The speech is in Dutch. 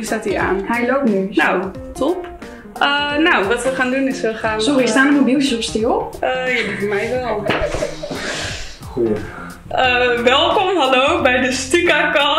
staat hij aan. Hij loopt nu. Nou, top. Nou, wat we gaan doen is we gaan... Sorry, staan de mobieltjes op stil? Ja, voor mij wel. Goeie. Welkom, hallo, bij de Stuka-cast.